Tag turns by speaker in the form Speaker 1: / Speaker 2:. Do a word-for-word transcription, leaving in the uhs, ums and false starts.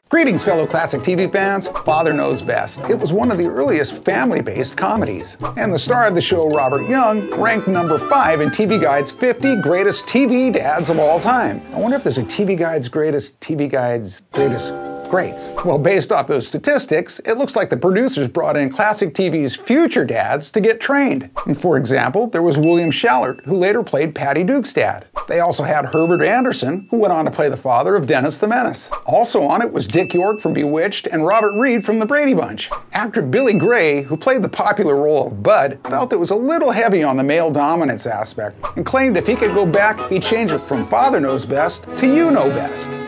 Speaker 1: Greetings, fellow classic T V fans. Father Knows Best. It was one of the earliest family-based comedies. And the star of the show, Robert Young, ranked number five in T V Guide's fifty greatest T V dads of all time. I wonder if there's a T V Guide's greatest T V Guide's greatest greats. Well, based off those statistics, it looks like the producers brought in classic T V's future dads to get trained. And for example, there was William Schallert, who later played Patty Duke's dad. They also had Herbert Anderson, who went on to play the father of Dennis the Menace. Also on it was Dick York from Bewitched and Robert Reed from The Brady Bunch. Actor Billy Gray, who played the popular role of Bud, felt it was a little heavy on the male dominance aspect and claimed if he could go back, he'd change it from Father Knows Best to You Know Best.